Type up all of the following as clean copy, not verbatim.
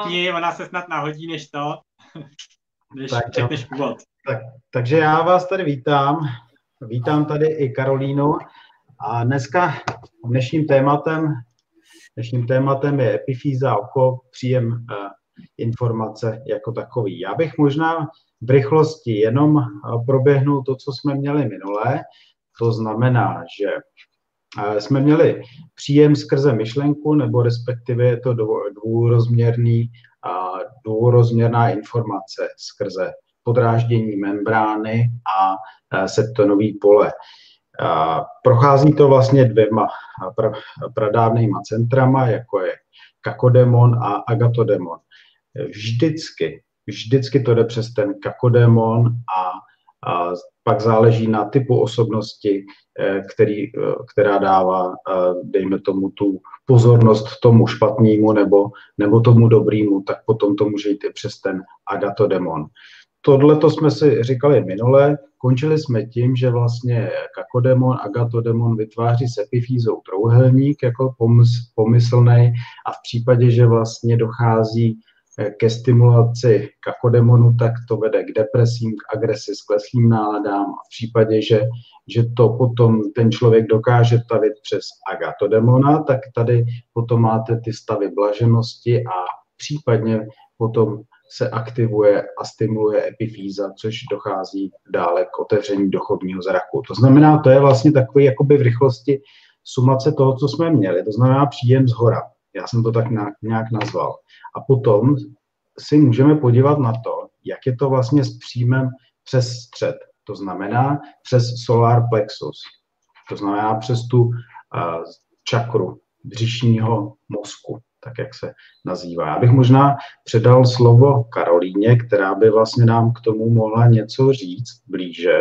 řekni, ona se snad nahodí než to, než Tak, řekneš úvod. Takže já vás tady vítám. Vítám tady i Karolínu. A dnešním tématem je epifýza oko, příjem informace jako takový. Já bych možná v rychlosti jenom proběhnul to, co jsme měli minule. To znamená, že jsme měli příjem skrze myšlenku, nebo respektive je to dvourozměrná informace skrze podráždění membrány a septonový pole. Prochází to vlastně dvěma pradávnýma centrama, jako je kakodemon a agatodemon. Vždycky to jde přes ten kakodemon a pak záleží na typu osobnosti, která dává, dejme tomu, tu pozornost tomu špatnému nebo tomu dobrému, tak potom to může jít i přes ten agatodemon. Tohle jsme si říkali minule, končili jsme tím, že vlastně kakodemon, agatodemon vytváří s epifýzou trouhelník jako pomyslnej a v případě, že vlastně dochází ke stimulaci kakodemonu, tak to vede k depresím, k agresi, skleslým náladám a v případě, že to potom ten člověk dokáže tavit přes agatodemona, tak tady potom máte ty stavy blaženosti a případně potom se aktivuje a stimuluje epifýza, což dochází dále k otevření duchovního zraku. To znamená, to je vlastně takový jakoby v rychlosti sumace toho, co jsme měli. To znamená příjem zhora. Já jsem to tak nějak nazval. A potom si můžeme podívat na to, jak je to vlastně s příjmem přes střed. To znamená přes solar plexus. To znamená přes tu čakru břišního mozku, tak jak se nazývá. Já bych možná předal slovo Karolíně, která by vlastně nám k tomu mohla něco říct blíže.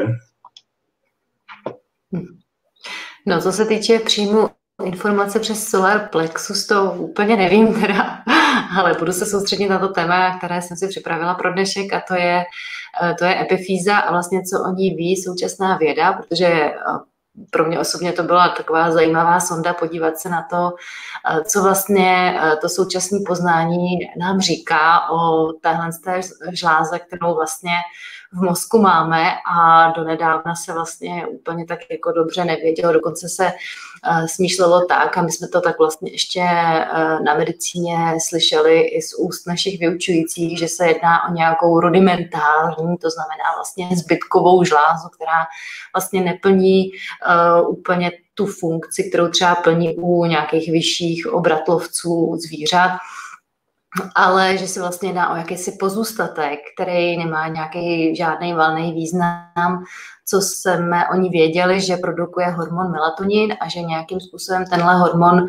No, co se týče příjmu informace přes solar plexus, to úplně nevím teda, ale budu se soustředit na to téma, které jsem si připravila pro dnešek, a to je epifýza a vlastně co o ní ví současná věda, protože pro mě osobně to byla taková zajímavá sonda podívat se na to, co vlastně to současné poznání nám říká o téhle žláze, kterou vlastně v mozku máme, a donedávna se vlastně úplně tak jako dobře nevědělo, dokonce se smýšlelo tak, a my jsme to tak vlastně ještě na medicíně slyšeli i z úst našich vyučujících, že se jedná o nějakou rudimentární, to znamená vlastně zbytkovou žlázu, která vlastně neplní úplně tu funkci, kterou třeba plní u nějakých vyšších obratlovců zvířat, ale že se vlastně jedná o jakýsi pozůstatek, který nemá nějaký žádný valný význam, co jsme o ní věděli, že produkuje hormon melatonin a že nějakým způsobem tenhle hormon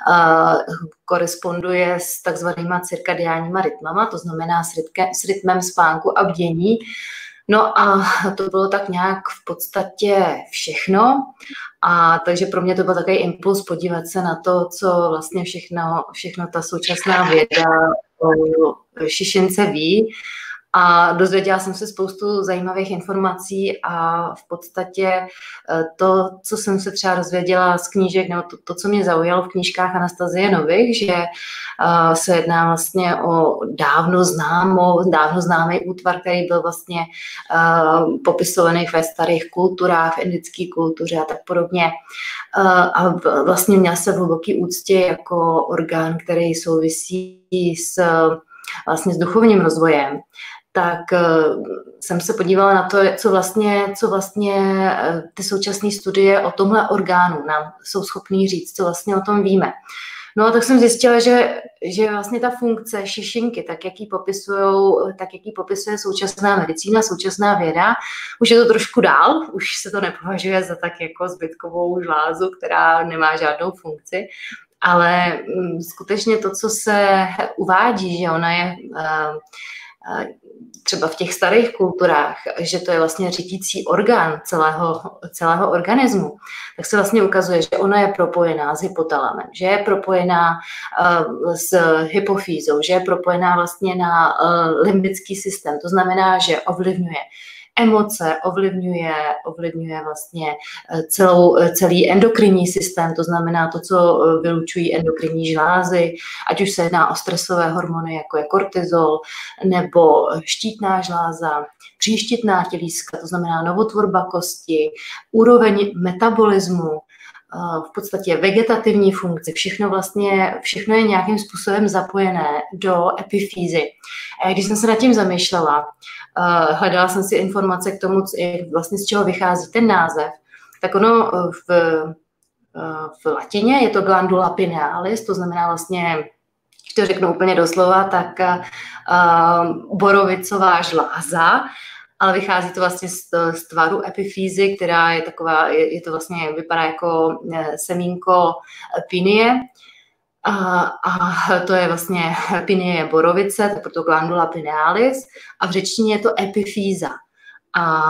koresponduje s takzvanýma cirkadiánníma rytmama, to znamená s rytmem spánku a bdění. No a to bylo tak nějak v podstatě všechno. A takže pro mě to byl takový impuls podívat se na to, co vlastně všechno ta současná věda o šišince ví. A dozvěděla jsem se spoustu zajímavých informací a v podstatě to, co jsem se třeba dozvěděla z knížek, nebo to, co mě zaujalo v knížkách Anastazie Nových, že se jedná vlastně o dávno známý útvar, který byl vlastně popisovaný ve starých kulturách, v indické kultuře a tak podobně. A vlastně měl se v hluboký úctě jako orgán, který souvisí vlastně s duchovním rozvojem. Tak jsem se podívala na to, co vlastně ty současné studie o tomhle orgánu nám jsou schopný říct, co vlastně o tom víme. No a tak jsem zjistila, že vlastně ta funkce šišinky, tak jak ji popisuje současná medicína, současná věda, už je to trošku dál, už se to nepovažuje za tak jako zbytkovou žlázu, která nemá žádnou funkci, ale skutečně to, co se uvádí, že ona je třeba v těch starých kulturách, že to je vlastně řídící orgán celého organismu, tak se vlastně ukazuje, že ona je propojená s hypotalamem, že je propojená s hypofýzou, že je propojená vlastně na limbický systém. To znamená, že ovlivňuje emoce, ovlivňuje vlastně celý endokrinní systém, to znamená to, co vylučují endokrinní žlázy, ať už se jedná o stresové hormony, jako je kortizol, nebo štítná žláza, příštitná tělíska, to znamená novotvorba kosti, úroveň metabolismu, v podstatě vegetativní funkce, všechno je nějakým způsobem zapojené do epifýzy. A když jsem se nad tím zamýšlela, hledala jsem si informace k tomu, vlastně z čeho vychází ten název, tak ono v latině je to glandula pinealis, to znamená vlastně, když to řeknu úplně doslova, tak borovicová žláza, ale vychází to vlastně z tvaru epifýzy, která je taková, to vlastně vypadá jako semínko pinie. A to je vlastně pinie je borovice, to proto glandula pinealis, a v řečtině je to epifýza. A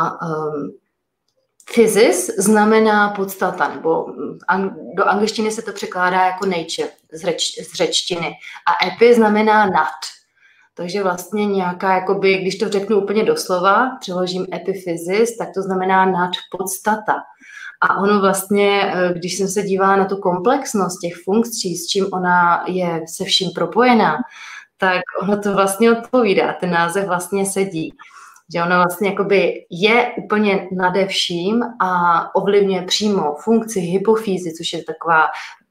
physis znamená podstata, nebo do angličtiny se to překládá jako nature z řečtiny. A epi znamená nad. Takže vlastně nějaká, jakoby, když to řeknu úplně doslova, přeložím epiphysis, tak to znamená nad podstata. A ono vlastně, když jsem se dívala na tu komplexnost těch funkcí, s čím ona je se vším propojená, tak ono to vlastně odpovídá, ten název vlastně sedí. Že ona vlastně jakoby je úplně nade vším a ovlivňuje přímo funkci hypofýzy, což je taková,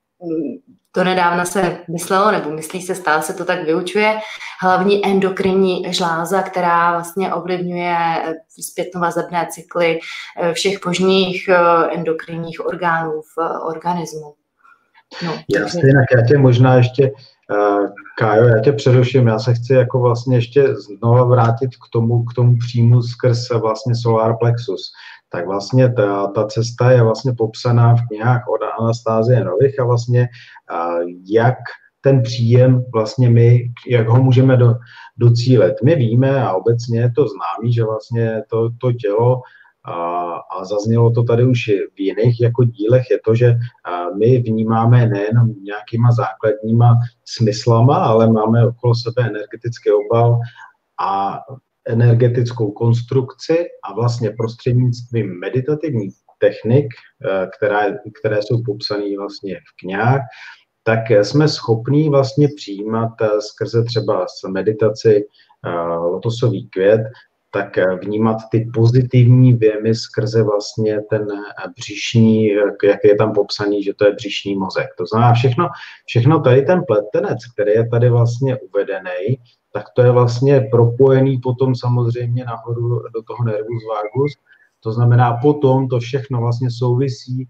to nedávna se myslelo, nebo myslí se, stále se to tak vyučuje, hlavní endokrinní žláza, která vlastně ovlivňuje zpětnovazebné cykly všech možných endokrinních orgánů v organismu. No, Jasně, jinak já tě možná ještě, Kájo, já tě přeruším, já se chci jako vlastně ještě znova vrátit k tomu příjmu skrz vlastně solar plexus. Tak vlastně ta cesta je vlastně popsaná v knihách od Anastasie Nových a vlastně jak ten příjem vlastně jak ho můžeme docílit. My víme a obecně je to známý, že vlastně to tělo, a zaznělo to tady už v jiných jako dílech, je to, že my vnímáme nejenom nějakýma základníma smyslama, ale máme okolo sebe energetický obal a energetickou konstrukci a vlastně prostřednictvím meditativních technik, které jsou popsané vlastně v knihách, tak jsme schopní vlastně přijímat skrze třeba meditaci lotosový květ, tak vnímat ty pozitivní věmy skrze vlastně ten břišní, jak je tam popsaný, že to je břišní mozek. To znamená všechno tady ten pletenec, který je tady vlastně uvedený, tak to je vlastně propojený potom samozřejmě nahoru do toho nervus vagus. To znamená potom to všechno vlastně souvisí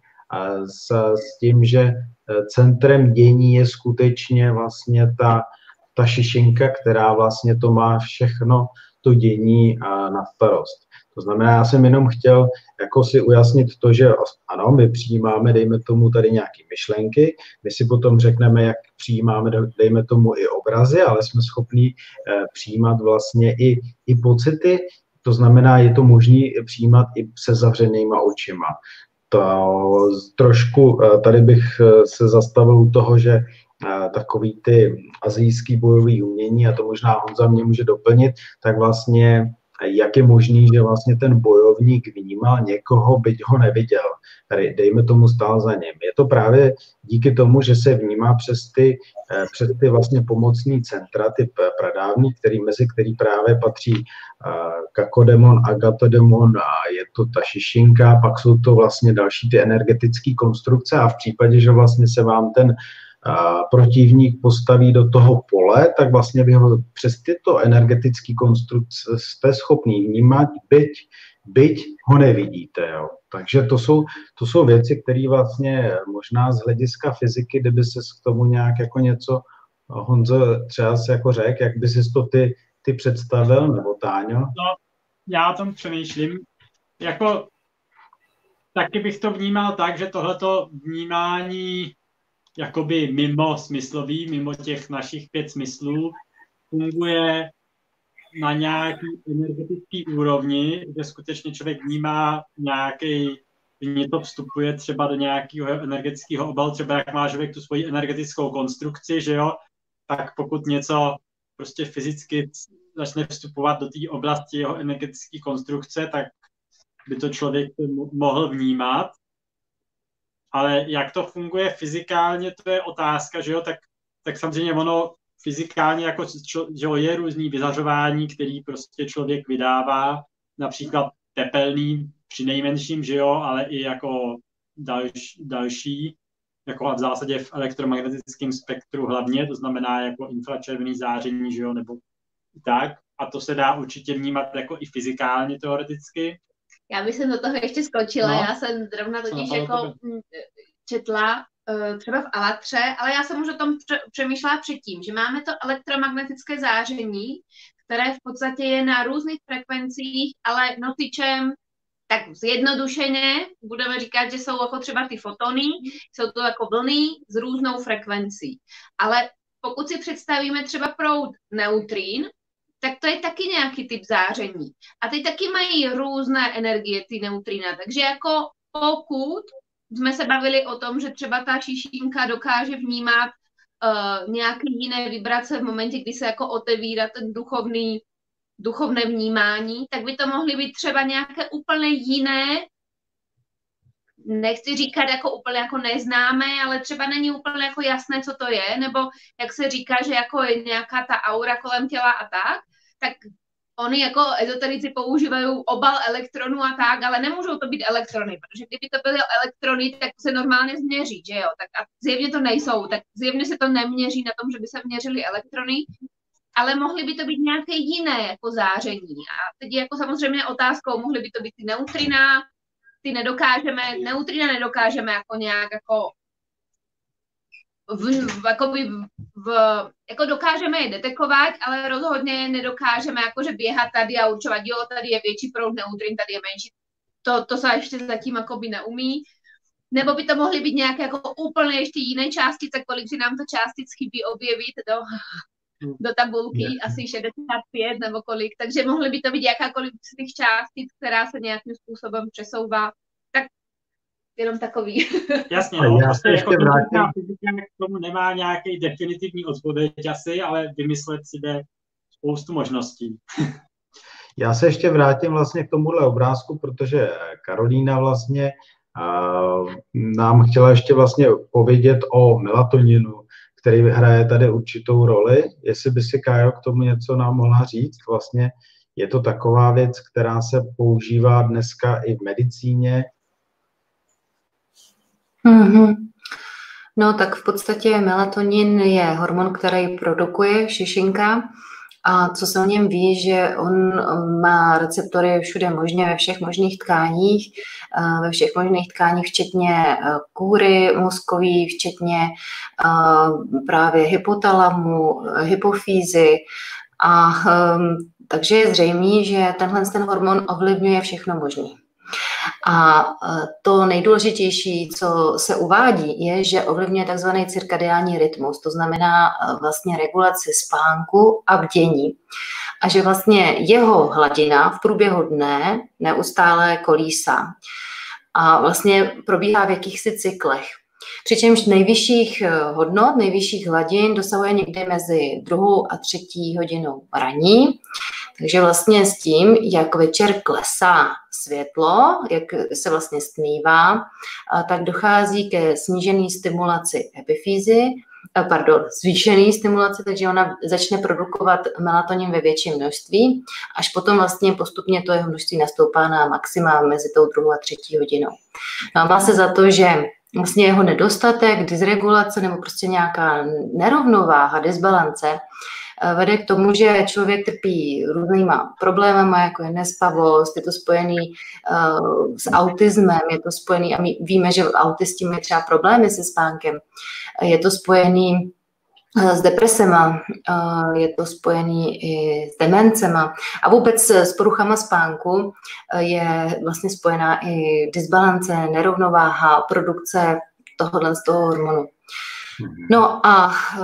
s tím, že centrem dění je skutečně vlastně ta šišinka, která vlastně to má všechno to dění na starost. To znamená, já jsem jenom chtěl jako si ujasnit to, že ano, my přijímáme, dejme tomu, tady nějaké myšlenky, my si potom řekneme, jak přijímáme, dejme tomu, i obrazy, ale jsme schopni přijímat vlastně i pocity, to znamená, je to možné přijímat i se zavřenýma očima. Trošku tady bych se zastavil u toho, že takový ty asijský bojový umění, a to možná Honza mě může doplnit, tak vlastně jak je možný, že vlastně ten bojovník vnímal někoho, byť ho neviděl. Tady dejme tomu stál za ním. Je to právě díky tomu, že se vnímá přes ty vlastně pomocný centra, ty pradávní, mezi který právě patří kakodemon, agatodemon a je to ta šišinka, pak jsou to vlastně další ty energetické konstrukce a v případě, že vlastně se vám ten protivník postaví do toho pole, tak vlastně vy ho přes tyto energetické konstrukce jste schopný vnímat, byť ho nevidíte. Jo. Takže to jsou věci, které vlastně možná z hlediska fyziky, kdyby se k tomu nějak jako něco, Honzo, třeba si jako řekl, jak by si to ty představil, nebo Táňo? No, já o tom přemýšlím. Jako, taky bych to vnímal tak, že tohleto vnímání jakoby mimo smyslový, mimo těch našich 5 smyslů, funguje na nějaký energetický úrovni, kde skutečně člověk vnímá něco vstupuje třeba do nějakého energetického obalu, třeba jak má člověk tu svoji energetickou konstrukci, že jo, tak pokud něco prostě fyzicky začne vstupovat do té oblasti jeho energetické konstrukce, tak by to člověk mohl vnímat. Ale jak to funguje fyzikálně, to je otázka, že jo, tak samozřejmě ono fyzikálně jako že jo, je různý vyzařování, který prostě člověk vydává, například tepelný při nejmenším, že jo, ale i jako další, jako v zásadě v elektromagnetickém spektru hlavně, to znamená jako infračervený záření, že jo, nebo tak. A to se dá určitě vnímat jako i fyzikálně teoreticky. Já bych se do toho ještě skočila, no. Já jsem zrovna totiž jako četla třeba v Alatře, ale já jsem už o tom přemýšlela předtím, že máme to elektromagnetické záření, které v podstatě je na různých frekvencích, ale nosičem, tak zjednodušeně budeme říkat, že jsou jako třeba ty fotony, jsou to jako vlny s různou frekvencí. Ale pokud si představíme třeba proud neutrín, tak to je taky nějaký typ záření. A ty taky mají různé energie, ty neutrína. Takže jako pokud jsme se bavili o tom, že třeba ta šišinka dokáže vnímat nějaké jiné vibrace v momentě, kdy se jako otevírá ten duchovné vnímání, tak by to mohly být třeba nějaké úplně jiné, nechci říkat jako úplně jako neznámé, ale třeba není úplně jako jasné, co to je, nebo jak se říká, že jako je nějaká ta aura kolem těla a tak oni jako ezoterici používají obal elektronů a tak, ale nemůžou to být elektrony, protože kdyby to byly elektrony, tak se normálně změří, že jo, tak a zjevně to nejsou, tak zjevně se to neměří na tom, že by se měřily elektrony, ale mohly by to být nějaké jiné jako záření. A teď jako samozřejmě otázkou, mohly by to být ty neutrina, neutrina nedokážeme jako nějak jako jako dokážeme je detekovat, ale rozhodně je nedokážeme jakože běhat tady a určovat, jo, tady je větší proud neutrin, tady je menší. To se ještě zatím jakoby neumí. Nebo by to mohly být nějaké jako úplně ještě jiné částice, kolik si nám to částic chybí objevit do tabulky, asi 65 nebo kolik. Takže mohly by to být jakákoliv z těch částic, která se nějakým způsobem přesouvá. Tak jenom takový. Jasně, no, prostě jako fyzika k tomu nemá nějaký definitivní odpověď asi, ale vymyslet si jde spoustu možností. Já se ještě vrátím vlastně k tomuhle obrázku, protože Karolína vlastně nám chtěla ještě vlastně povědět o melatoninu, který hraje tady určitou roli. Jestli by si, Kájo, k tomu něco nám mohla říct. Vlastně je to taková věc, která se používá dneska i v medicíně. Mm-hmm. No tak v podstatě melatonin je hormon, který produkuje šišinka. A co se o něm ví, že on má receptory všude možně, ve všech možných tkáních, včetně kůry mozkový, včetně právě hypotalamu, hypofýzy. A takže je zřejmé, že ten hormon ovlivňuje všechno možné. A to nejdůležitější, co se uvádí, je, že ovlivňuje takzvaný cirkadiální rytmus, to znamená vlastně regulaci spánku a bdění. A že vlastně jeho hladina v průběhu dne neustále kolísá. A vlastně probíhá v jakýchsi cyklech. Přičemž nejvyšších hodnot, nejvyšších hladin dosahuje někdy mezi 2. a 3. hodinou raní. Takže vlastně s tím, jak večer klesá světlo, jak se vlastně stmívá, tak dochází ke snížené stimulaci epifýzy, zvýšený stimulaci, takže ona začne produkovat melatonin ve větším množství, až potom vlastně postupně to jeho množství nastoupá na maxima mezi tou 2. a 3. hodinou. No a má se za to, že vlastně jeho nedostatek, dysregulace nebo prostě nějaká nerovnováha, disbalance vede k tomu, že člověk trpí různýma problémama, jako je nespavost, je to spojený s autismem, je to spojený, a my víme, že autisti mají třeba problémy se spánkem, je to spojený s depresema, je to spojený i s demencema a vůbec s poruchama spánku je vlastně spojená i disbalance, nerovnováha, produkce tohohle z toho hormonu. No a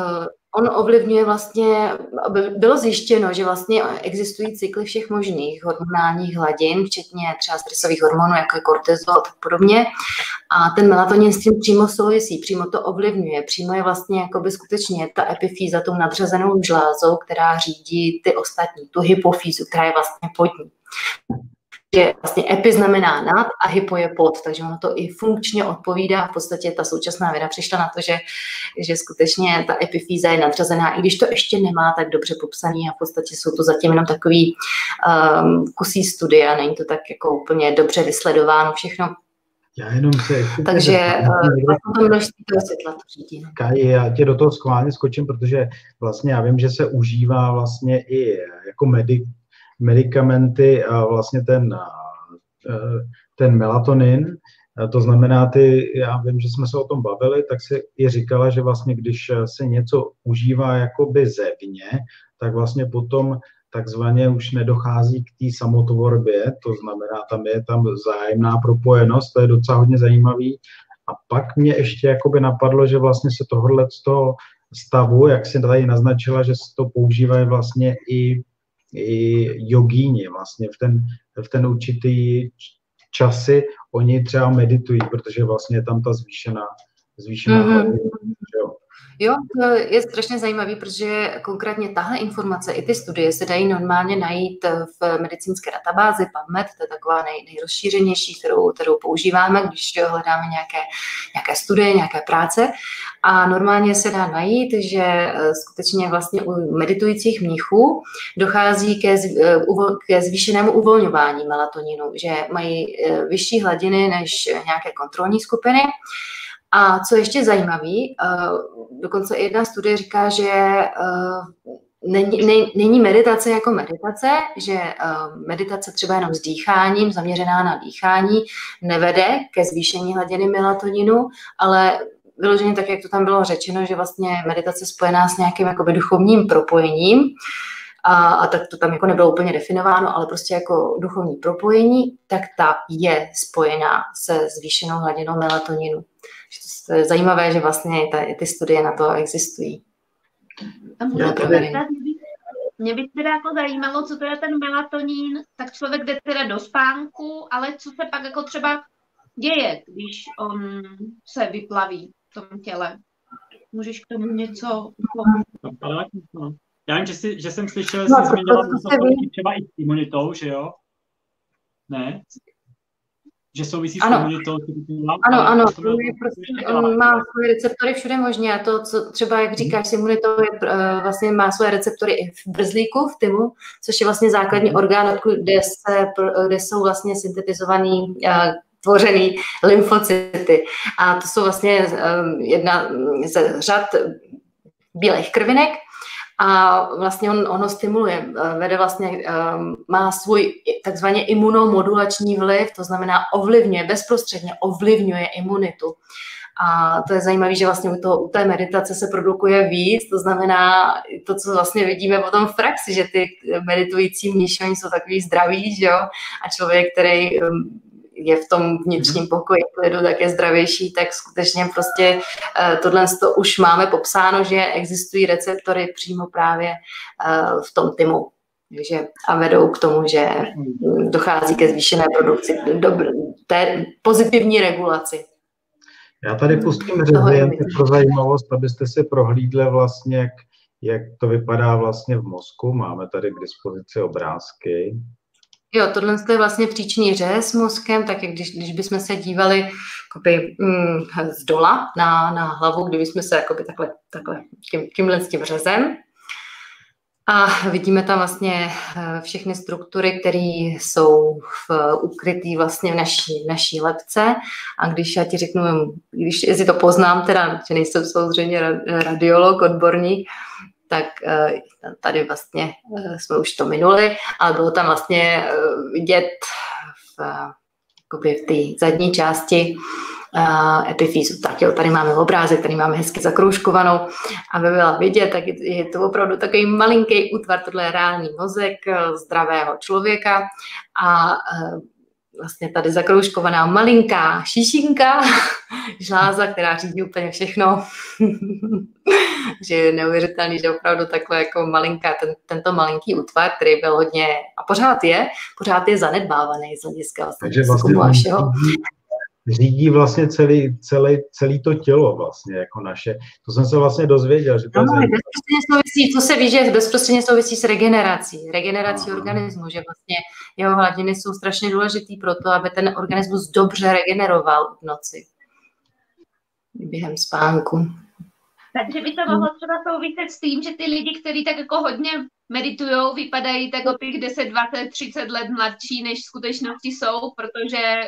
On ovlivňuje vlastně, bylo zjištěno, že vlastně existují cykly všech možných hormonálních hladin, včetně třeba stresových hormonů, jako je kortizol a tak podobně. A ten melatonin s tím přímo souvisí, přímo to ovlivňuje. Přímo je vlastně jakoby skutečně ta epifýza tou nadřazenou žlázou, která řídí ty ostatní, tu hypofýzu, která je vlastně pod ní. Že vlastně epi znamená nad a hypo je pod, takže ono to i funkčně odpovídá. V podstatě ta současná věda přišla na to, že skutečně ta epifýza je nadřazená, i když to ještě nemá tak dobře popsaný a v podstatě jsou to zatím jenom takový kusí studie a není to tak jako úplně dobře vysledováno všechno. Já jenom se... Takže to množství toho světla to řídí. Kaji, já tě do toho schválně skočím, protože vlastně já vím, že se užívá vlastně i jako medikamenty a vlastně ten melatonin, to znamená já vím, že jsme se o tom bavili, tak si i říkala, že vlastně když se něco užívá jakoby zevně, tak vlastně potom takzvaně už nedochází k té samotvorbě, to znamená, tam je vzájemná propojenost, to je docela hodně zajímavý. A pak mě ještě jakoby napadlo, že vlastně se tohohle z toho stavu, jak si tady naznačila, že se to používají vlastně i jogíni vlastně v ten určitý časy oni třeba meditují, protože vlastně je tam ta zvýšená hladina. Jo, to je strašně zajímavý, protože konkrétně tahle informace, i ty studie se dají normálně najít v medicínské databázi PubMed, to je taková nejrozšířenější, kterou používáme, když hledáme nějaké studie, nějaké práce. A normálně se dá najít, že skutečně vlastně u meditujících mnichů dochází ke zvýšenému uvolňování melatoninu, že mají vyšší hladiny než nějaké kontrolní skupiny. A co ještě zajímavý, dokonce jedna studie říká, že není meditace jako meditace, že meditace třeba jenom s dýcháním, zaměřená na dýchání, nevede ke zvýšení hladiny melatoninu, ale vyloženě tak, jak to tam bylo řečeno, že vlastně meditace spojená s nějakým jakoby duchovním propojením, a tak to tam jako nebylo úplně definováno, ale prostě jako duchovní propojení, tak ta je spojená se zvýšenou hladinou melatoninu. To je zajímavé, že vlastně ty studie na to existují. Mě by teda jako zajímalo, co to je ten melatonín, tak člověk jde teda do spánku, ale co se pak jako třeba děje, když on se vyplaví v tom těle? Můžeš k tomu něco... Já vím, že jsem slyšel, že jsi zmínila třeba i s imunitou, že jo? Ne? Že souvisí s imunitou. Ano. On má svoje receptory všude možně. A to, co třeba, jak říkáš, s imunitou vlastně má svoje receptory i v brzlíku, v tymu, což je vlastně základní orgán, kde jsou vlastně syntetizovaný tvořený lymfocyty. A to jsou vlastně jedna ze řad bílých krvinek. A vlastně on ho stimuluje, vede vlastně, má svůj takzvaně imunomodulační vliv, to znamená bezprostředně ovlivňuje imunitu. A to je zajímavé, že vlastně u té meditace se produkuje víc, to znamená to, co vlastně vidíme potom v praxi, že ty meditující mniši, oni jsou takový zdraví, že jo, a člověk, který je v tom vnitřním pokoji klidu, tak je zdravější, tak skutečně prostě tohle už máme popsáno, že existují receptory přímo právě v tom tymu. A vedou k tomu, že dochází ke zvýšené produkci, té pozitivní regulaci. Já tady pustím řezy pro zajímavost, abyste si prohlídli vlastně, jak to vypadá vlastně v mozku. Máme tady k dispozici obrázky. Jo, tohle je vlastně příčný řez mozkem, tak jak když bychom se dívali z dola na hlavu, kdybychom se takhle tímhle s tím řezem. A vidíme tam vlastně všechny struktury, které jsou ukrytý vlastně v naší lebce. A když já ti řeknu, jestli to poznám, teda, že nejsem samozřejmě radiolog, odborník, tak tady vlastně jsme už to minuli, ale bylo tam vlastně vidět v té zadní části epifýzu. Tak jo, tady máme obrázek, tady máme hezky zakroužkovanou, aby byla vidět, tak je to opravdu takový malinký útvar, tohle je reálný mozek zdravého člověka a vlastně tady zakroužkovaná malinká šíšinka, žláza, která řídí úplně všechno. Že je neuvěřitelný, že opravdu takhle jako malinká, tento malinký útvar, který byl hodně, a pořád je zanedbávaný z hlediska vlastně výzkumu a všeho. Řídí vlastně celé to tělo vlastně jako naše. To jsem se vlastně dozvěděl. Že to co se ví, že bezprostředně souvisí s regenerací organismu, že vlastně jeho hladiny jsou strašně důležitý pro to, aby ten organismus dobře regeneroval v noci během spánku. Takže by to mohlo třeba souviset s tím, že ty lidi, kteří tak jako hodně meditujou, vypadají tak o těch 10, 20, 30 let mladší, než v skutečnosti jsou, protože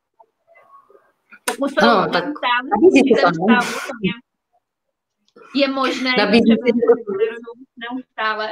pokud jsou je možné, že neustále.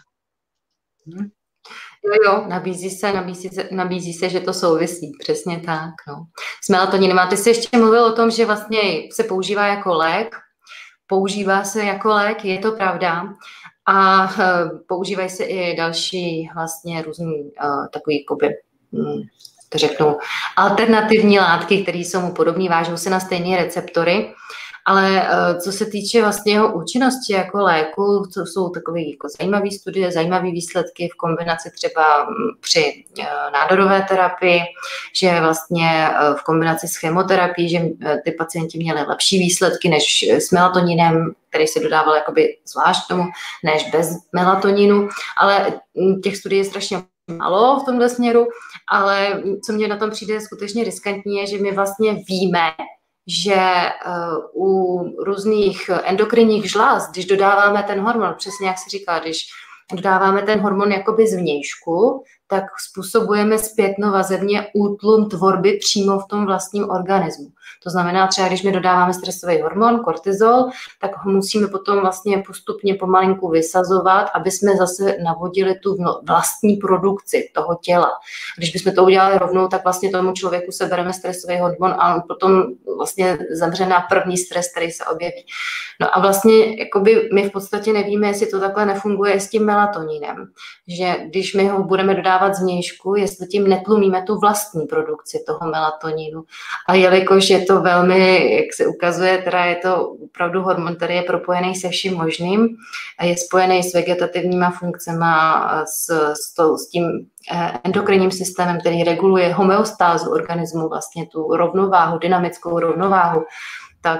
Jo, nabízí se, že to souvisí, přesně tak. No. S melatoninem. A ty jsi ještě mluvil o tom, že vlastně se používá jako lék. Používá se jako lék, je to pravda. A používají se i další vlastně různý takový, jakoby, to řeknu, alternativní látky, které jsou mu podobné, vážou se na stejné receptory, ale co se týče vlastně jeho účinnosti jako léku, to jsou takové jako zajímavé studie, zajímavé výsledky v kombinaci třeba při nádorové terapii, že vlastně v kombinaci s chemoterapií, že ty pacienti měli lepší výsledky než s melatoninem, který se dodával jakoby zvlášť tomu, než bez melatoninu, ale těch studií je strašně málo v tomhle směru, ale co mě na tom přijde skutečně riskantní je, že my vlastně víme, že u různých endokrinních žláz, když dodáváme ten hormon, přesně jak se říká, když dodáváme ten hormon jakoby zvnějšku, tak způsobujeme zpětnovazebně útlum tvorby přímo v tom vlastním organismu. To znamená třeba, když my dodáváme stresový hormon, kortizol, tak ho musíme potom vlastně postupně pomalinku vysazovat, aby jsme zase navodili tu vlastní produkci toho těla. Když bychom to udělali rovnou, tak vlastně tomu člověku sebereme stresový hormon a on potom vlastně zemře na první stres, který se objeví. No a vlastně jakoby my v podstatě nevíme, jestli to takhle nefunguje s tím melatoninem, že když my ho budeme dodávat zvnějšku, jestli tím netlumíme tu vlastní produkci toho melatoninu. A jelikož je to velmi, jak se ukazuje, teda je to opravdu hormon, který je propojený se vším možným a je spojený s vegetativníma funkcema, s tím endokrinním systémem, který reguluje homeostázu organismu, vlastně tu rovnováhu, dynamickou rovnováhu, tak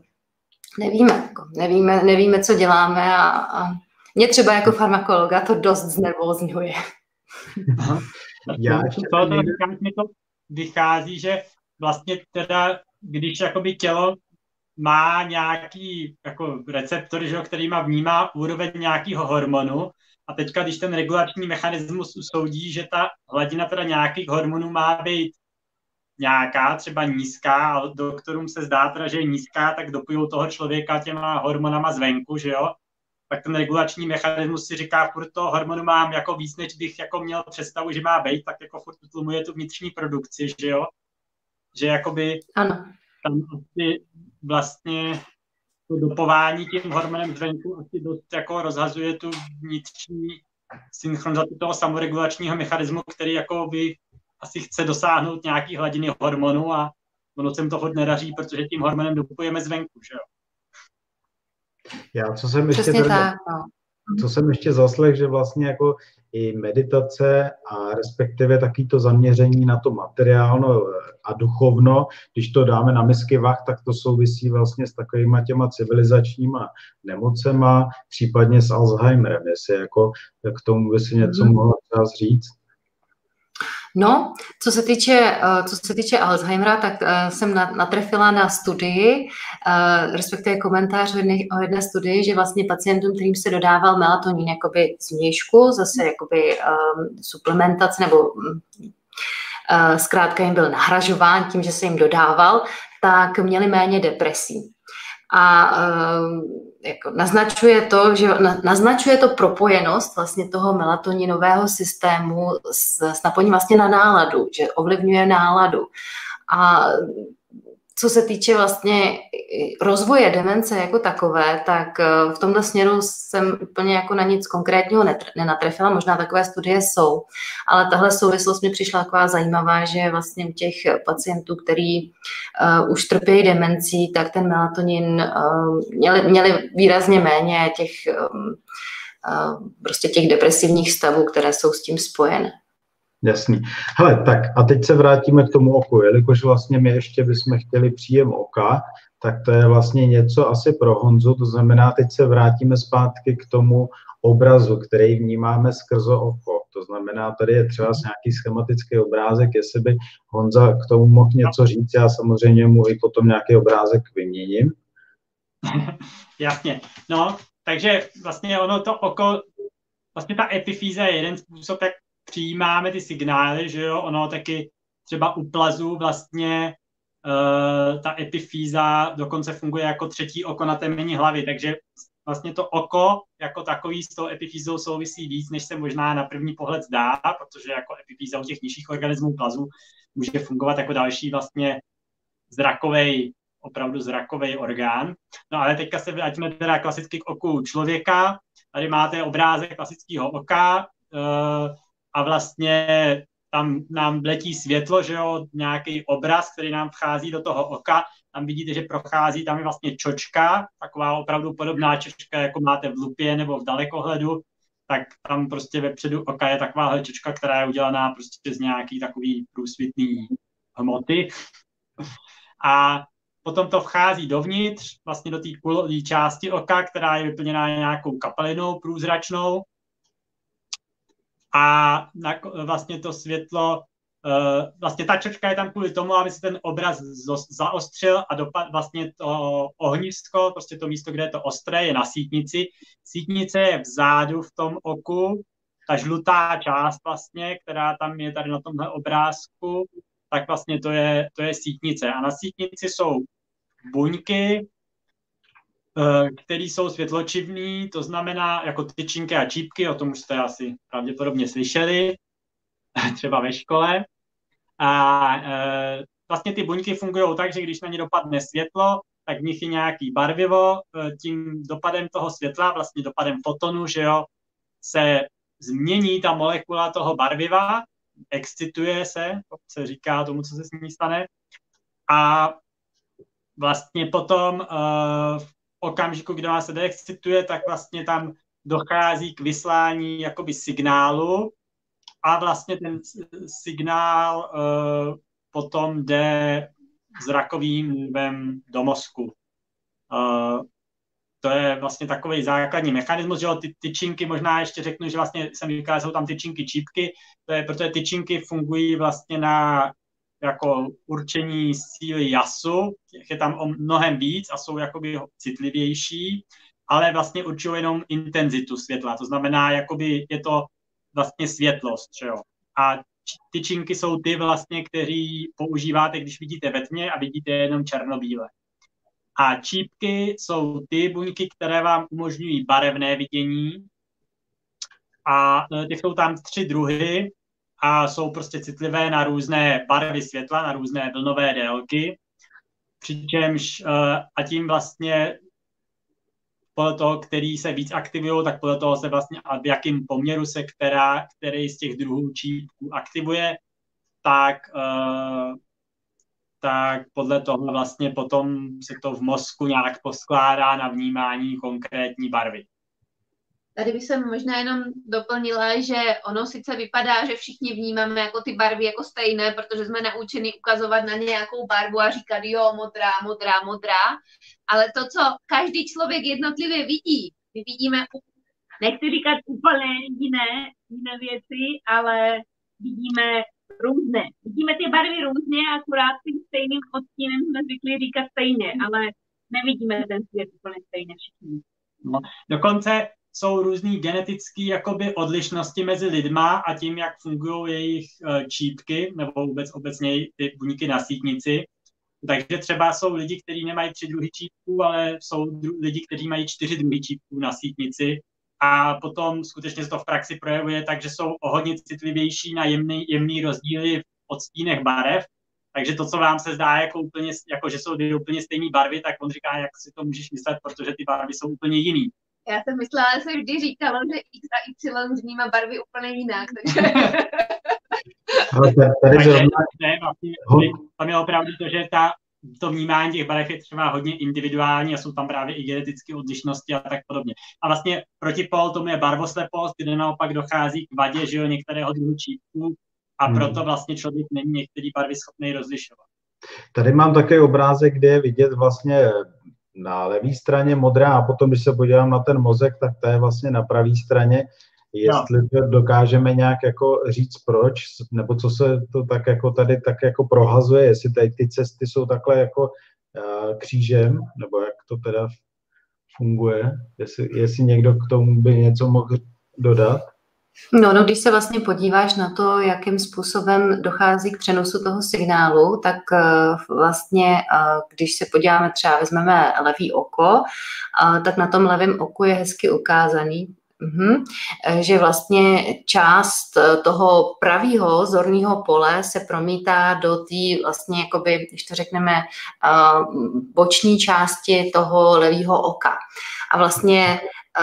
nevíme, co děláme a mě třeba jako farmakologa to dost znervózňuje. Mi to vychází, že vlastně teda, když jakoby tělo má nějaký jako receptor, že, kterýma vnímá úroveň nějakého hormonu a teďka, když ten regulační mechanismus usoudí, že ta hladina teda nějakých hormonů má být nějaká, třeba nízká, a doktorům se zdá teda, že je nízká, tak dopijou toho člověka těma hormonama zvenku, že jo? Tak ten regulační mechanismus si říká, furt toho hormonu mám jako víc, než bych jako měl představu, že má být, tak jako furt utlumuje tu vnitřní produkci, že jo? Že jakoby ano. Tam asi vlastně to dopování tím hormonem zvenku asi dost jako rozhazuje tu vnitřní synchronizaci toho samoregulačního mechanismu, který jako by asi chce dosáhnout nějaký hladiny hormonu a ono se jim to hodně nedaří, protože tím hormonem dopujeme zvenku, že jo? Já, co jsem ještě zaslech, že vlastně jako i meditace a respektive taky to zaměření na to materiálno a duchovno, když to dáme na misky vah, tak to souvisí vlastně s takovýma těma civilizačníma nemocema, případně s Alzheimerem, jestli jako k tomu by si něco mohla třeba říct. No, co se týče Alzheimera, tak jsem natrefila na studii, respektive komentář o jedné studii, že vlastně pacientům, kterým se dodával melatonin jakoby zvnějšku, zase jakoby suplementace nebo zkrátka jim byl nahražován tím, že se jim dodával, tak měli méně depresí. A jako naznačuje to propojenost vlastně toho melatoninového systému s napojením vlastně na náladu, že ovlivňuje náladu. A co se týče vlastně rozvoje demence jako takové, tak v tomto směru jsem úplně jako na nic konkrétního nenatrefila, možná takové studie jsou, ale tahle souvislost mi přišla taková zajímavá, že vlastně u těch pacientů, který už trpějí demencí, tak ten melatonin měli výrazně méně prostě těch depresivních stavů, které jsou s tím spojené. Jasný. Hele, tak a teď se vrátíme k tomu oku, jelikož vlastně my ještě bychom chtěli příjem oka, tak to je vlastně něco asi pro Honzu, to znamená, teď se vrátíme zpátky k tomu obrazu, který vnímáme skrze oko. To znamená, tady je třeba nějaký schematický obrázek, jestli by Honza k tomu mohl něco říct, já samozřejmě mu i potom nějaký obrázek vyměním. Jasně, no, takže vlastně ono to oko, vlastně ta epifýza je jeden způsob, jak přijímáme ty signály, že jo, ono taky třeba u plazů vlastně ta epifýza dokonce funguje jako třetí oko na temení hlavy, takže vlastně to oko jako takový s tou epifýzou souvisí víc, než se možná na první pohled zdá, protože jako epifýza u těch nižších organismů plazů může fungovat jako další vlastně opravdu zrakový orgán. No ale teďka se vrátíme teda klasicky k oku člověka. Tady máte obrázek klasického oka, a vlastně tam nám letí světlo, že jo, nějaký obraz, který nám vchází do toho oka. Tam vidíte, že prochází, tam je vlastně čočka, taková opravdu podobná čočka, jako máte v lupě nebo v dalekohledu, tak tam prostě vepředu oka je taková čočka, která je udělaná prostě z nějaký takový průsvitný hmoty. A potom to vchází dovnitř, vlastně do té kulové části oka, která je vyplněná nějakou kapalinou průzračnou. A vlastně to světlo, vlastně ta čočka je tam kvůli tomu, aby se ten obraz zaostřil a vlastně to ohnisko, prostě to místo, kde je to ostré, je na sítnici. Sítnice je vzadu v tom oku, ta žlutá část vlastně, která tam je tady na tomhle obrázku, tak vlastně to je sítnice. A na sítnici jsou buňky, které jsou světločivný, to znamená jako tyčinky a čípky, o tom už jste asi pravděpodobně slyšeli, třeba ve škole. A vlastně ty buňky fungují tak, že když na ně dopadne světlo, tak v nich je nějaký barvivo, tím dopadem toho světla, vlastně dopadem fotonu, že jo, se změní ta molekula toho barviva, excituje se říká tomu, co se s ní stane. A vlastně potom v okamžiku, kdy se deexcituje, tak vlastně tam dochází k vyslání jakoby signálu a vlastně ten signál potom jde zrakovým nervem do mozku. To je vlastně takový základní mechanismus, že ty tyčinky, možná ještě řeknu, že vlastně jsem říkal, že jsou tam tyčinky čípky, protože tyčinky fungují vlastně na jako určení síly jasu, je tam o mnohem víc a jsou jakoby citlivější, ale vlastně určují jenom intenzitu světla, to znamená, jakoby je to vlastně světlost, že jo. A tyčinky jsou ty vlastně, který používáte, když vidíte ve tmě a vidíte jenom černobíle. A čípky jsou ty buňky, které vám umožňují barevné vidění a těch jsou tam 3 druhy, a jsou prostě citlivé na různé barvy světla, na různé vlnové délky, přičemž a tím vlastně podle toho, který se víc aktivují, tak podle toho se vlastně a v jakém poměru se který z těch druhů čípků aktivuje, tak podle toho vlastně potom se to v mozku nějak poskládá na vnímání konkrétní barvy. Tady bych se možná jenom doplnila, že ono sice vypadá, že všichni vnímáme jako ty barvy jako stejné, protože jsme naučeni ukazovat na nějakou barvu a říkat jo, modrá, modrá, modrá, ale to, co každý člověk jednotlivě vidí, my vidíme, nechci říkat úplně jiné věci, ale vidíme různé. Vidíme ty barvy různě, akorát tím stejným odstínem jsme zvykli říkat stejně, ale nevidíme ten svět úplně stejně všichni. No, dokonce jsou různý genetické jakoby odlišnosti mezi lidma a tím, jak fungují jejich čípky, nebo vůbec obecně ty buňky na sítnici. Takže třeba jsou lidi, kteří nemají 3 druhy čípků, ale jsou lidi, kteří mají 4 druhy čípků na sítnici. A potom skutečně se to v praxi projevuje tak, že jsou o hodně citlivější na jemný rozdíly v odstínech barev. Takže to, co vám se zdá jako úplně, jako že jsou dvě úplně stejné barvy, tak on říká, jak si to můžeš myslet, protože ty barvy jsou úplně jiný. Já jsem myslela, že se vždy říkalo, že X a Y vnímá barvy úplně jinak. Takže... Ale tady zrovna... Tam je opravdu to, že to vnímání těch barev je třeba hodně individuální a jsou tam právě i genetické odlišnosti a tak podobně. A vlastně protipol tomu je barvoslepost, kde naopak dochází k vadě, že jo, některého druhu čípků a proto vlastně člověk není některé barvy schopný rozlišovat. Tady mám také obrázek, kde je vidět vlastně na levé straně modrá a potom, když se podívám na ten mozek, tak to je vlastně na pravé straně. Jestli to dokážeme nějak jako říct proč, nebo co se to tak jako tady tak jako prohazuje, jestli tady ty cesty jsou takhle jako křížem, nebo jak to teda funguje, jestli někdo k tomu by něco mohl dodat. No, když se vlastně podíváš na to, jakým způsobem dochází k přenosu toho signálu, tak vlastně, když se podíváme, třeba vezmeme levý oko, tak na tom levém oku je hezky ukázaný, že vlastně část toho pravého zorného pole se promítá do té vlastně, jakoby, když to řekneme, boční části toho levého oka. A vlastně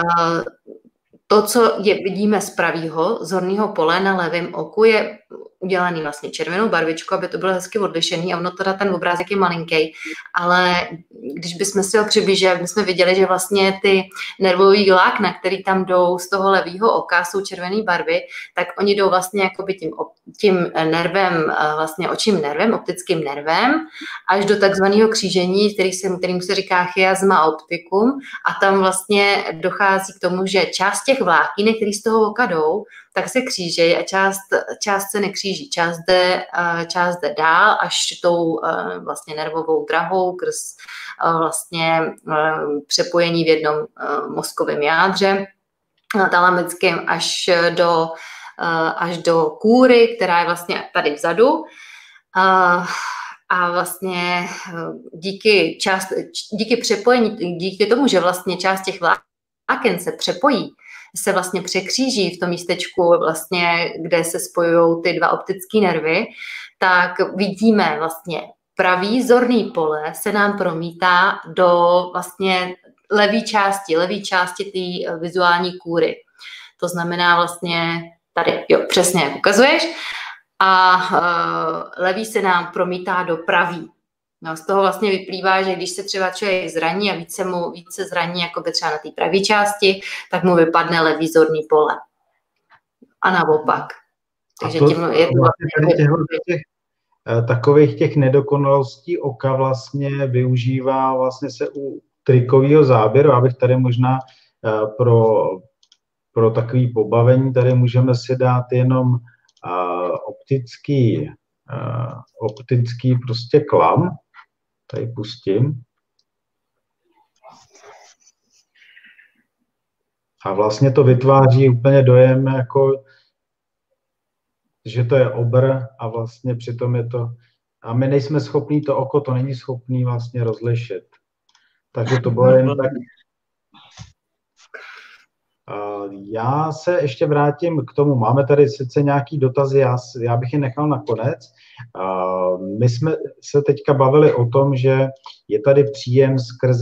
to, co vidíme z pravého zorného pole na levém oku, je udělaný vlastně červenou barvičkou, aby to bylo hezky odlišený a ono teda ten obrázek je malinký, ale když bychom si ho přiblížili, bychom viděli, že vlastně ty nervový vlákna, který tam jdou z toho levého oka, jsou červené barvy, tak oni jdou vlastně jakoby tím nervem, vlastně očím nervem, optickým nervem, až do takzvaného křížení, kterým se říká chiasma opticum a tam vlastně dochází k tomu, že část těch vláknin, který z toho oka jdou, tak se křížejí a část se nekříží. Část jde dál až tou vlastně nervovou drahou krz vlastně přepojení v jednom mozkovém jádře talamickém až do kůry, která je vlastně tady vzadu. A vlastně díky přepojení, díky tomu, že vlastně část těch vláken se přepojí, se vlastně překříží v tom místečku, vlastně, kde se spojují ty dva optické nervy, tak vidíme vlastně pravý zorný pole se nám promítá do vlastně levé části té vizuální kůry. To znamená vlastně tady, jo, přesně jak ukazuješ, a levý se nám promítá do pravý. No, z toho vlastně vyplývá, že když se třeba člověk zraní a více zraní jakoby třeba na té pravé části, tak mu vypadne levý zorný pole. A naopak. Takže tím je to vlastně takových těch nedokonalostí oka vlastně využívá vlastně se u trikového záběru, abych tady možná pro takový pobavení tady můžeme si dát jenom optický prostě klam. Tady pustím. A vlastně to vytváří úplně dojem, jako, že to je obr a vlastně přitom je to... A my nejsme schopní, to oko to není schopný vlastně rozlišit. Takže to bylo jen tak... Já se ještě vrátím k tomu. Máme tady sice nějaký dotazy, já bych je nechal na konec. My jsme se teďka bavili o tom, že je tady příjem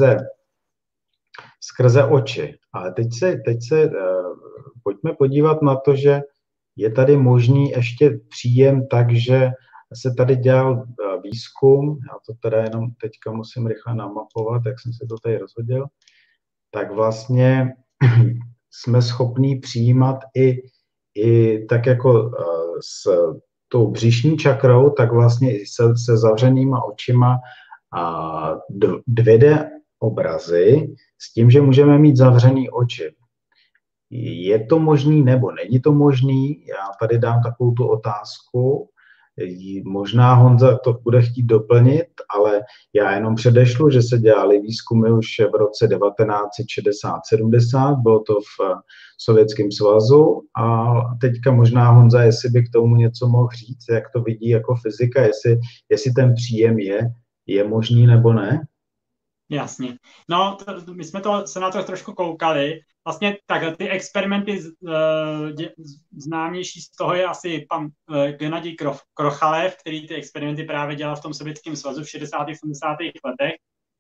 skrze oči. Ale teď se pojďme podívat na to, že je tady možný ještě příjem, takže se tady dělal výzkum, já to teda jenom teďka musím rychle namapovat, jak jsem se to tady rozhodil, tak vlastně jsme schopní přijímat i tak jako s tou břišní čakrou, tak vlastně i se zavřenýma očima a 2D obrazy s tím, že můžeme mít zavřený oči. Je to možný nebo není to možný? Já tady dám takovou tu otázku. Možná Honza to bude chtít doplnit, ale já jenom předešlu, že se dělaly výzkumy už v roce 1960-70, bylo to v Sovětském svazu a teďka možná Honza, jestli by k tomu něco mohl říct, jak to vidí jako fyzika, jestli ten příjem je možný nebo ne? Jasně. No, my jsme se na to trošku koukali. Vlastně takhle ty experimenty známější z toho je asi pan Gennadij Krochalev, který ty experimenty právě dělal v tom Sovětském svazu v 60. 70. letech.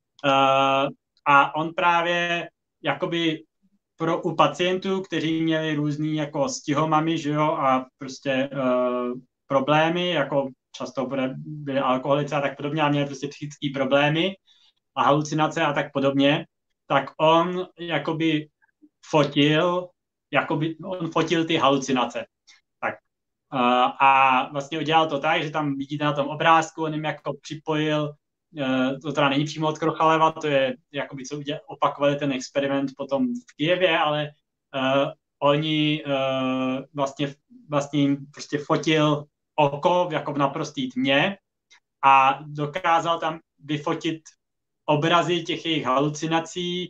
A on právě jakoby u pacientů, kteří měli různý jako stihomamy, že jo, a prostě problémy, jako často byli alkoholici a tak podobně, a měli prostě psychické problémy a halucinace a tak podobně, tak on jakoby fotil ty halucinace. Tak. A vlastně udělal to tak, že tam vidíte na tom obrázku, on jim jako připojil, to teda není přímo od Krochaleva, to je jakoby, co opakovali ten experiment potom v Kyjevě, ale oni vlastně jim prostě fotil oko jako v naprostý tmě a dokázal tam vyfotit obrazy těch jejich halucinací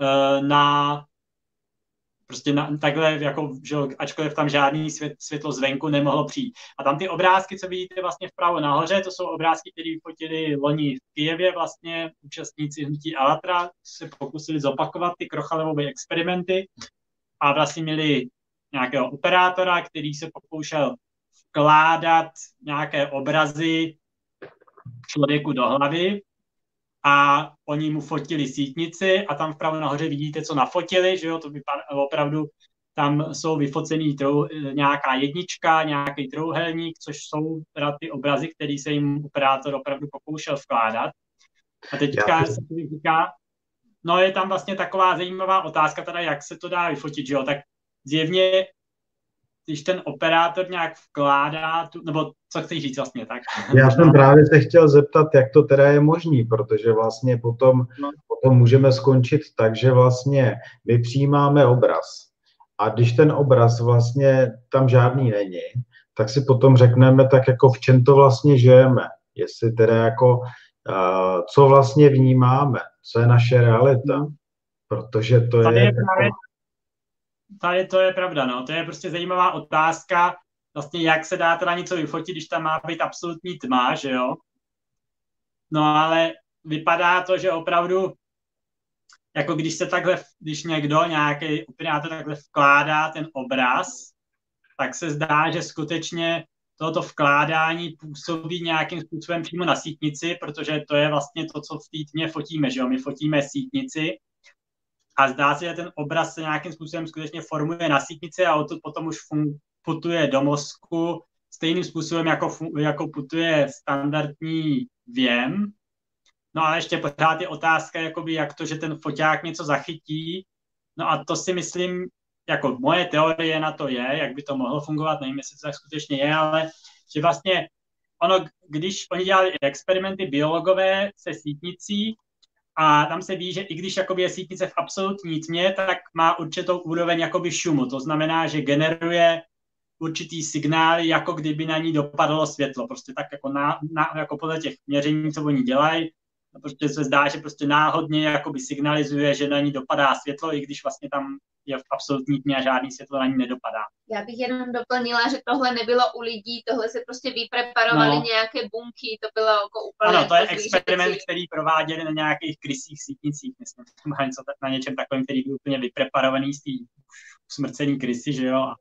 takhle, jako, že ačkoliv tam žádný světlo zvenku nemohlo přijít. A tam ty obrázky, co vidíte vlastně vpravo nahoře, to jsou obrázky, které vyfotili loni v Kyjevě, vlastně účastníci hnutí Allatra se pokusili zopakovat ty Krochalevovy experimenty a vlastně měli nějakého operátora, který se pokoušel vkládat nějaké obrazy člověku do hlavy a oni mu fotili sítnici a tam vpravo nahoře vidíte, co nafotili, že jo, to vypadá opravdu, tam jsou vyfocený nějaká jednička, nějaký trouhelník, což jsou teda ty obrazy, které se jim operátor opravdu pokoušel vkládat. A teďka se říká, no je tam vlastně taková zajímavá otázka, teda jak se to dá vyfotit, že jo, tak zjevně když ten operátor nějak vkládá, nebo co chceš říct vlastně, tak? Já jsem právě se chtěl zeptat, jak to teda je možný, protože vlastně potom můžeme skončit tak, že vlastně my přijímáme obraz a když ten obraz vlastně tam žádný není, tak si potom řekneme tak jako v čem to vlastně žijeme, jestli teda jako co vlastně vnímáme, co je naše realita, protože to je... Tady to je pravda, no. To je prostě zajímavá otázka, vlastně jak se dá teda něco vyfotit, když tam má být absolutní tma, že jo. No ale vypadá to, že opravdu, jako když někdo, nějaký operátor takhle vkládá ten obraz, tak se zdá, že skutečně toto vkládání působí nějakým způsobem přímo na sítnici, protože to je vlastně to, co v té tmě fotíme, že jo. My fotíme sítnici, a zdá se, že ten obraz se nějakým způsobem skutečně formuje na sítnici a odtud potom už putuje do mozku stejným způsobem, jako putuje standardní věm. No ale ještě pořád je otázka, jakoby, jak to, že ten foťák něco zachytí. No a to si myslím, jako moje teorie na to je, jak by to mohlo fungovat, nevím, jestli to tak skutečně je, ale že vlastně když oni dělali experimenty biologové se sítnicí, a tam se ví, že i když jakoby je sítnice v absolutní tmě, tak má určitou úroveň jakoby šumu. To znamená, že generuje určitý signály, jako kdyby na ní dopadlo světlo. Prostě tak jako podle těch měření, co oni dělají, prostě se zdá, že prostě náhodně jakoby signalizuje, že na ní dopadá světlo, i když vlastně tam je v absolutní tmě a žádný světlo na ní nedopadá. Já bych jenom doplnila, že tohle nebylo u lidí, tohle se prostě vypreparovali nějaké bunky, to bylo jako úplně... Ano, to je experiment, který prováděli na nějakých krysích sítnicích, myslím, na něčem takovém, který byl úplně vypreparovaný z té usmrcený krysy, že jo,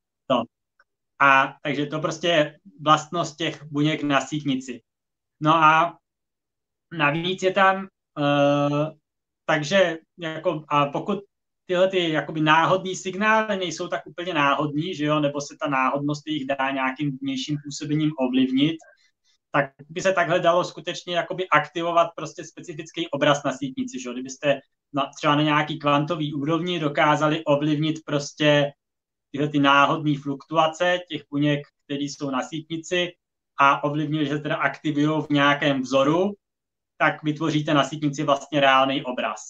a takže to prostě je vlastnost těch buněk na sítnici. No a navíc je tam, takže jako, a pokud tyhle ty jakoby náhodný signály nejsou tak úplně náhodný, že jo, nebo se ta náhodnost jich dá nějakým vnějším působením ovlivnit, tak by se takhle dalo skutečně jakoby aktivovat prostě specifický obraz na sítnici, že jo. Kdybyste třeba na nějaký kvantový úrovni dokázali ovlivnit prostě tyhle ty náhodné fluktuace těch buněk, které jsou na sítnici a ovlivnili, že se teda aktivují v nějakém vzoru, tak vytvoříte na sítnici vlastně reálný obraz.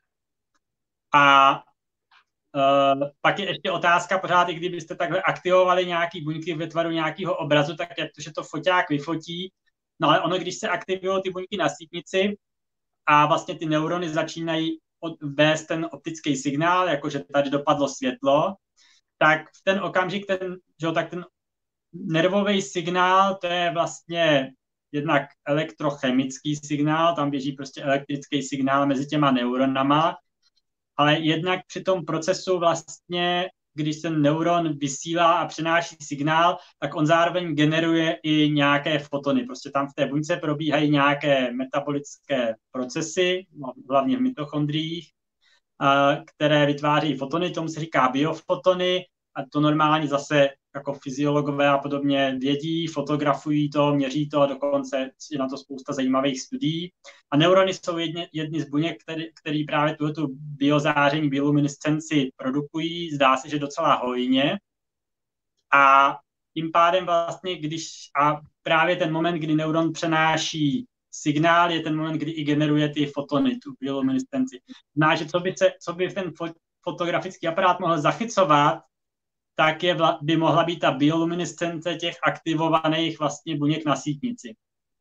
A pak je ještě otázka pořád, i kdybyste takhle aktivovali nějaký buňky ve tvaru nějakého obrazu, tak jak to, že to foťák vyfotí. No ale ono, když se aktivují ty buňky na sítnici a vlastně ty neurony začínají vést ten optický signál, jakože tady dopadlo světlo, tak v ten okamžik ten nervový signál, to je vlastně jednak elektrochemický signál, tam běží prostě elektrický signál mezi těma neuronama, ale jednak při tom procesu vlastně, když ten neuron vysílá a přenáší signál, tak on zároveň generuje i nějaké fotony. Prostě tam v té buňce probíhají nějaké metabolické procesy, hlavně v mitochondriích, které vytváří fotony, tomu se říká biofotony, a to normálně zase jako fyziologové a podobně vědí, fotografují to, měří to, dokonce je na to spousta zajímavých studií. A neurony jsou jedny z buněk, který právě tu biozáření, bioluminescenci produkují, zdá se, že docela hojně. A tím pádem vlastně, a právě ten moment, kdy neuron přenáší signál, je ten moment, kdy i generuje ty fotony, tu bioluminescenci. Zná, že co by ten fotografický aparát mohl zachycovat, tak by mohla být ta bioluminescence těch aktivovaných vlastně buněk na sítnici.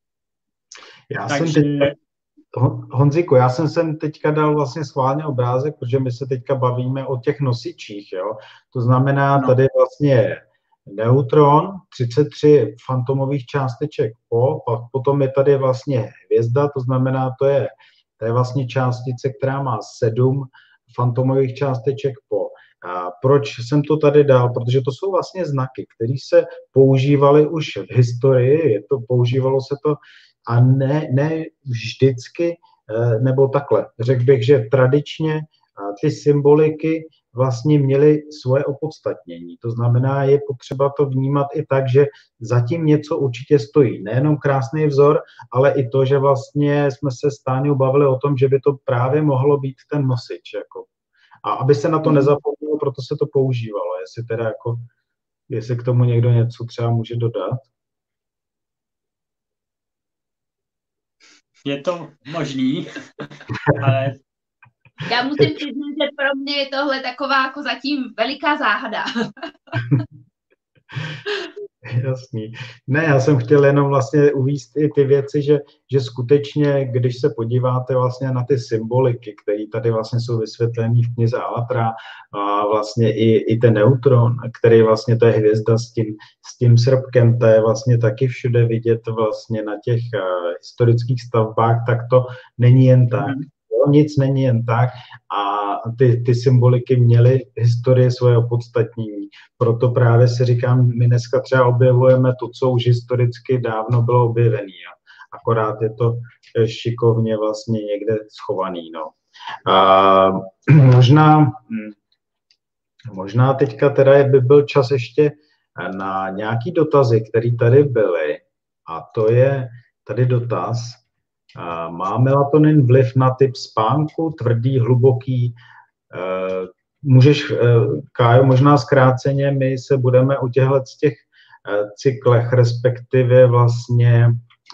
Honziku, já jsem sem teďka dal vlastně schválně obrázek, protože my se teďka bavíme o těch nosičích, jo. To znamená, tady vlastně neutron, 33 fantomových částeček pak potom je tady vlastně hvězda, to znamená, to je vlastně částice, která má 7 fantomových částeček A proč jsem to tady dal? Protože to jsou vlastně znaky, které se používaly už v historii, používalo se to a ne vždycky, nebo takhle. Řekl bych, že tradičně ty symboliky vlastně měly svoje opodstatnění. To znamená, je potřeba to vnímat i tak, že zatím něco určitě stojí. Nejenom krásný vzor, ale i to, že vlastně jsme se s Táňou bavili o tom, že by to právě mohlo být ten nosič. Jako. A aby se na to nezapomnělo, proto se to používalo. Jestli k tomu někdo něco třeba může dodat. Je to možný, ale... Já musím přiznat, že pro mě je tohle taková jako zatím veliká záhada. Jasný. Ne, já jsem chtěl jenom vlastně uvést i ty věci, že skutečně, když se podíváte vlastně na ty symboliky, které tady vlastně jsou vysvětlené v knize Alatra, a vlastně i ten neutron, který vlastně to je hvězda s tím srpkem, to je vlastně taky všude vidět vlastně na těch historických stavbách, tak to není jen tak. Nic není jen tak a ty symboliky měly historie svoje opodstatnění. Proto právě si říkám, my dneska třeba objevujeme to, co už historicky dávno bylo objevené. Akorát je to šikovně vlastně někde schovaný. No. Možná teďka teda by byl čas ještě na nějaký dotazy, které tady byly. A to je tady dotaz. Má melatonin vliv na typ spánku, tvrdý, hluboký? Můžeš, Kájo, možná zkráceně, my se budeme u těchto cyklech, respektive vlastně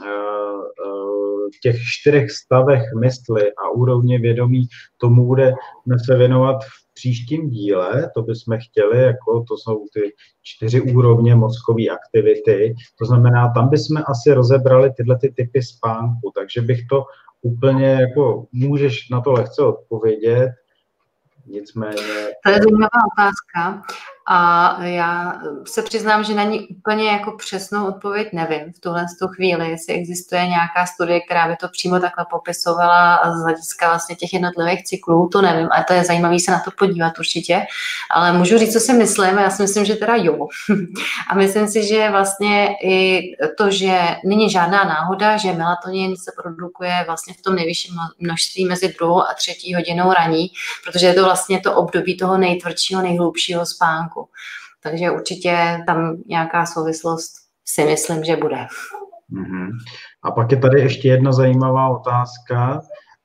těch 4 stavech mysli a úrovně vědomí, tomu budeme se věnovat v příštím díle, to bychom chtěli, jako to jsou ty 4 úrovně mozkové aktivity, to znamená, tam bychom asi rozebrali tyhle ty typy spánku, takže bych to úplně, jako můžeš na to lehce odpovědět, nicméně... To je zajímavá otázka a já se přiznám, že na ní úplně jako přesnou odpověď nevím v tuhle chvíli, jestli existuje nějaká studie, která by to přímo takhle popisovala a z hlediska vlastně těch jednotlivých cyklů, to nevím, ale to je zajímavé se na to podívat určitě, ale můžu říct, co si myslím, a já si myslím, že teda jo. A myslím si, že vlastně i to, že není žádná náhoda, že melatonin se produkuje vlastně v tom nejvyšším množství mezi 2. a 3. hodinou raní, protože je to vlastně to období toho nejtvrdšího, nejhlubšího spánku. Takže určitě tam nějaká souvislost si myslím, že bude. A pak je tady ještě jedna zajímavá otázka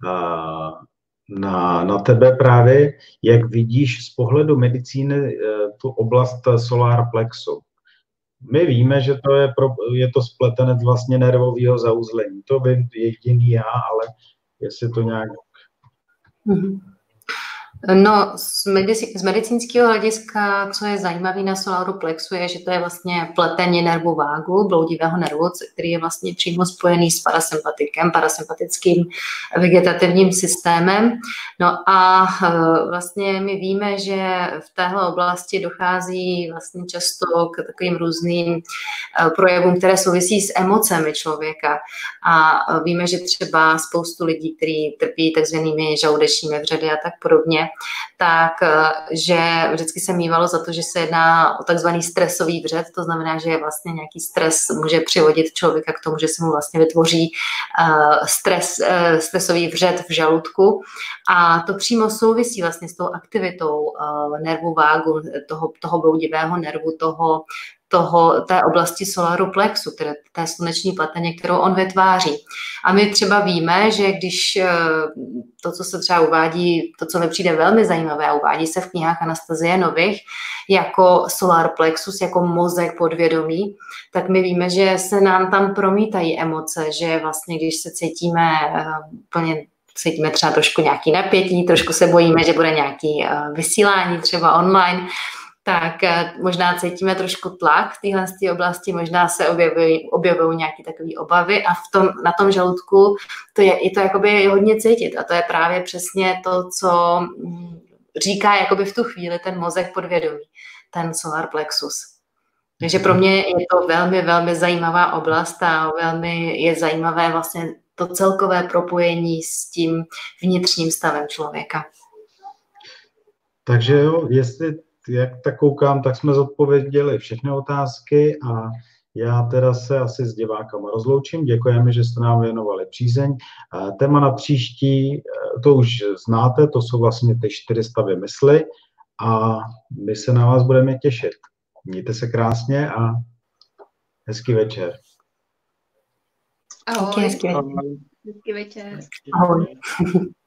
na tebe právě, jak vidíš z pohledu medicíny tu oblast solar plexu. My víme, že je to spletenec vlastně nervového zauzlení. To vím jediný já, ale jestli to nějak... No, z medicínského hlediska, co je zajímavé na solaru plexu, je, že to je vlastně pletení nervu vágu, bloudivého nervu, který je vlastně přímo spojený s parasympatickým vegetativním systémem. No a vlastně my víme, že v téhle oblasti dochází vlastně často k takovým různým projevům, které souvisí s emocemi člověka. A víme, že třeba spoustu lidí, kteří trpí takzvanými žaludečními vředy a tak podobně, tak že vždycky se mívalo za to, že se jedná o takzvaný stresový vřed, to znamená, že vlastně nějaký stres může přivodit člověka k tomu, že se mu vlastně vytvoří stresový vřed v žaludku. A to přímo souvisí vlastně s tou aktivitou nervu vágu, toho bloudivého nervu, té oblasti solaru plexu, té sluneční platině, kterou on vytváří. A my třeba víme, že když to, co se třeba uvádí, to, co mi přijde velmi zajímavé, a uvádí se v knihách Anastasie Nových, jako solar plexus, jako mozek podvědomí, tak my víme, že se nám tam promítají emoce, že vlastně, když se cítíme třeba trošku nějaký napětí, trošku se bojíme, že bude nějaký vysílání třeba online, tak možná cítíme trošku tlak v téhle oblasti, možná se objevují nějaké takové obavy a na tom žaludku je to jakoby hodně cítit a to je právě přesně to, co říká jakoby v tu chvíli ten mozek podvědomí, ten solar plexus. Takže pro mě je to velmi, velmi zajímavá oblast a velmi je zajímavé vlastně to celkové propojení s tím vnitřním stavem člověka. Takže jo, jak tak koukám, tak jsme zodpověděli všechny otázky a já teda se asi s divákama rozloučím. Děkujeme, že jste nám věnovali přízeň. Téma na příští, to už znáte, to jsou vlastně ty 4 stavy mysli a my se na vás budeme těšit. Mějte se krásně a hezký večer. Ahoj. Hezký večer. Hezký večer. Ahoj.